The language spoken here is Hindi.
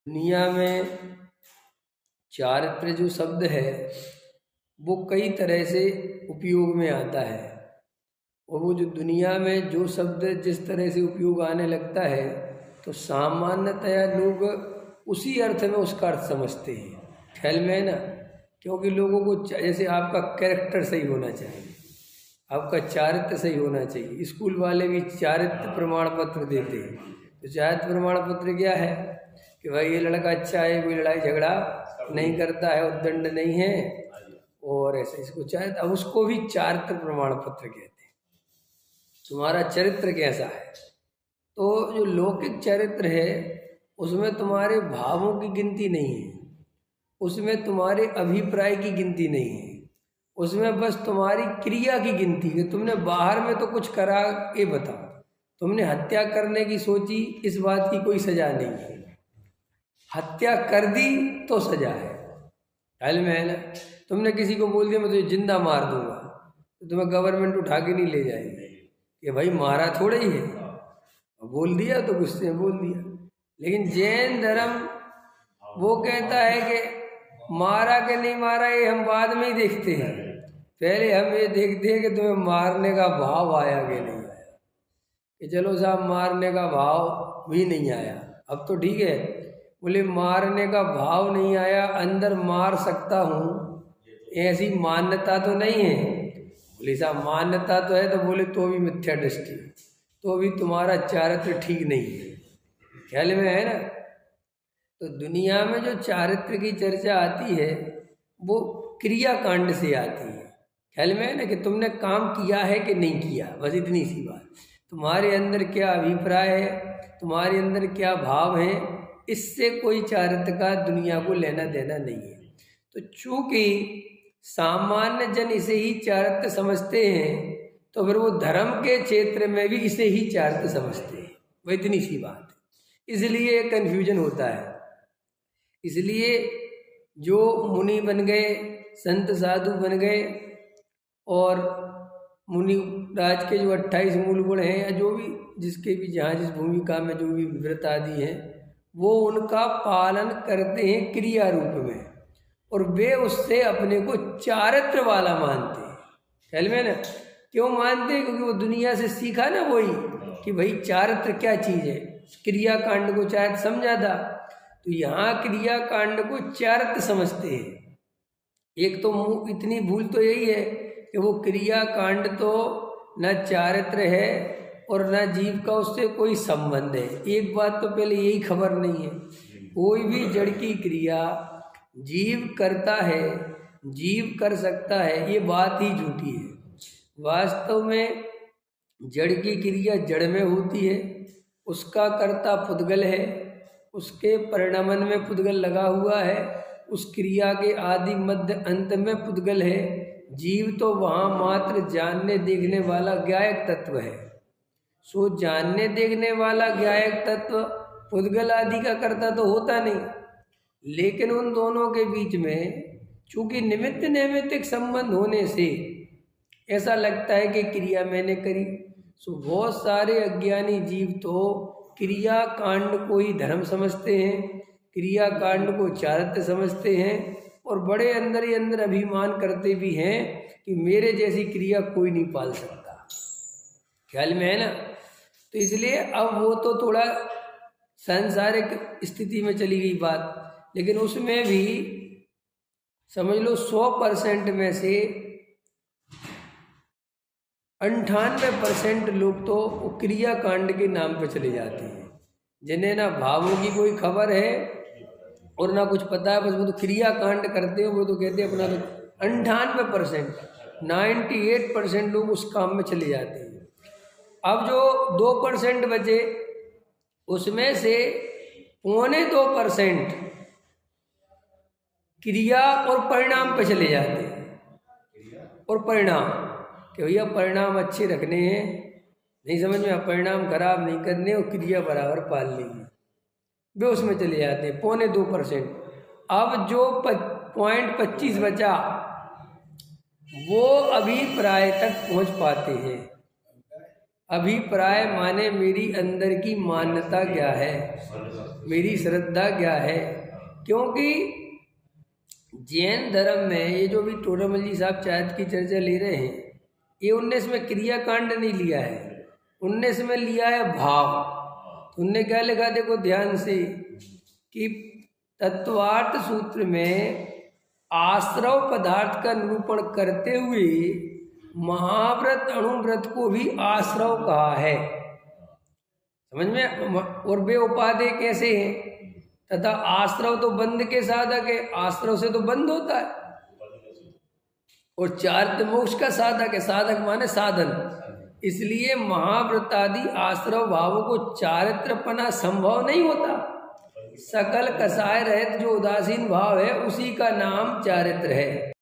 दुनिया में चारित्र जो शब्द है वो कई तरह से उपयोग में आता है, और वो जो दुनिया में जो शब्द जिस तरह से उपयोग आने लगता है तो सामान्यतया लोग उसी अर्थ में उसका अर्थ समझते हैं। ख्याल में है ना, क्योंकि लोगों को जैसे आपका कैरेक्टर सही होना चाहिए, आपका चारित्र सही होना चाहिए। स्कूल वाले भी चारित्र प्रमाण पत्र देते हैं। तो चारित्र प्रमाण पत्र क्या है कि भाई ये लड़का अच्छा है, कोई लड़ाई झगड़ा नहीं करता है, उद्दंड नहीं है, और ऐसे इसको चारित्र, अब उसको भी चारित्र प्रमाण पत्र कहते हैं। तुम्हारा चरित्र कैसा है? तो जो लौकिक चरित्र है उसमें तुम्हारे भावों की गिनती नहीं है, उसमें तुम्हारे अभिप्राय की गिनती नहीं है, उसमें बस तुम्हारी क्रिया की गिनती है। तुमने बाहर में तो कुछ करा, ये बताओ, तुमने हत्या करने की सोची, इस बात की कोई सजा नहीं है। हत्या कर दी तो सजा है, ख्याल में है ना। तुमने किसी को बोल दिया मैं तुझे जिंदा मार दूंगा, तो तुम्हें गवर्नमेंट उठा के नहीं ले जाएगी कि भाई मारा थोड़ा ही है, बोल दिया तो गुस्से में बोल दिया। लेकिन जैन धर्म वो कहता है कि मारा कि नहीं मारा ये हम बाद में ही देखते हैं, पहले हम ये देखते हैं कि तुम्हें मारने का भाव आया कि नहीं आया। कि चलो साहब मारने का भाव भी नहीं आया, अब तो ठीक है। बोले मारने का भाव नहीं आया, अंदर मार सकता हूँ, ऐसी मान्यता तो नहीं है। बोले साहब मान्यता तो है, तो बोले तो भी मिथ्या दृष्टि, तो भी तुम्हारा चारित्र ठीक नहीं है। ख्याल में है ना। तो दुनिया में जो चारित्र की चर्चा आती है वो क्रिया कांड से आती है। ख्याल में है ना, कि तुमने काम किया है कि नहीं किया, बस इतनी सी बात। तुम्हारे अंदर क्या अभिप्राय है, तुम्हारे अंदर क्या भाव है, इससे कोई चारित्र का दुनिया को लेना देना नहीं है। तो चूंकि सामान्य जन इसे ही चारित्र समझते हैं, तो फिर वो धर्म के क्षेत्र में भी इसे ही चारित्र समझते हैं, वो इतनी सी बात है। इसलिए कन्फ्यूजन होता है। इसलिए जो मुनि बन गए, संत साधु बन गए, और मुनि राज के जो 28 मूल गुण हैं, या जो भी जिसके भी जहाँ जिस भूमिका में जो भी व्रत आदि हैं, वो उनका पालन करते हैं क्रिया रूप में, और वे उससे अपने को चारित्र वाला मानते हैं। ख्याल में ना, क्यों मानते हैं? क्योंकि वो दुनिया से सीखा ना वही, कि भाई चारित्र क्या चीज़ है। क्रिया कांड को चारित्र समझा था, तो यहाँ क्रिया कांड को चारित्र समझते हैं। एक तो इतनी भूल तो यही है कि वो क्रिया कांड तो न चारित्र है और न जीव का उससे कोई संबंध है। एक बात तो पहले यही खबर नहीं है, कोई भी जड़ की क्रिया जीव करता है, जीव कर सकता है, ये बात ही झूठी है। वास्तव में जड़ की क्रिया जड़ में होती है, उसका कर्ता पुद्गल है, उसके परिणमन में पुद्गल लगा हुआ है, उस क्रिया के आदि मध्य अंत में पुद्गल है। जीव तो वहाँ मात्र जानने देखने वाला ज्ञायक तत्व है। सो जानने देखने वाला ज्ञायक तत्व पुद्गल आदि का कर्ता तो होता नहीं। लेकिन उन दोनों के बीच में चूंकि निमित्त नैमित्तिक संबंध होने से ऐसा लगता है कि क्रिया मैंने करी। सो बहुत सारे अज्ञानी जीव तो क्रिया कांड को ही धर्म समझते हैं, क्रिया कांड को चारित्र समझते हैं, और बड़े अंदर ही अंदर अभिमान करते भी हैं कि मेरे जैसी क्रिया कोई नहीं पाल सकता। ख्याल में है ना। तो इसलिए अब वो तो थोड़ा सांसारिक स्थिति में चली गई बात, लेकिन उसमें भी समझ लो 100% में से 98% लोग तो क्रिया कांड के नाम पे चले जाते हैं, जिन्हें ना भावों की कोई खबर है और ना कुछ पता है, बस वो तो क्रिया कांड करते हैं। वो तो कहते हैं अपना तो 98%, 98% लोग उस काम में चले जाते हैं। अब जो 2% बचे, उसमें से 2.25% क्रिया और परिणाम पे चले जाते हैं। और परिणाम कि भैया परिणाम अच्छे रखने हैं, नहीं समझ में, परिणाम खराब नहीं करने, और क्रिया बराबर पालनी है, वे उसमें चले जाते हैं 2.25%। अब जो 0.25 बचा वो अभिप्राय तक पहुंच पाते हैं। अभिप्राय माने मेरी अंदर की मान्यता क्या है, मेरी श्रद्धा क्या है। क्योंकि जैन धर्म में ये जो भी टोडामल जी साहब चायत की चर्चा ले रहे हैं, ये 19 में क्रियाकांड नहीं लिया है, 19 में लिया है भाव। तो उनने क्या लिखा, देखो ध्यान से, कि तत्वार्थ सूत्र में आश्रव पदार्थ का निरूपण करते हुए महाव्रत अणुव्रत को भी आश्रव कहा है, समझ में। और वे उपादेय कैसे हैं, तथा आश्रव तो बंध के साधक है, आश्रव से तो बंध होता है। और चारित्र मोक्ष का साधक है, साधक माने साधन। इसलिए महाव्रतादि आश्रव भावों को चारित्रपना संभव नहीं होता। सकल कसाय रहित जो उदासीन भाव है उसी का नाम चारित्र है।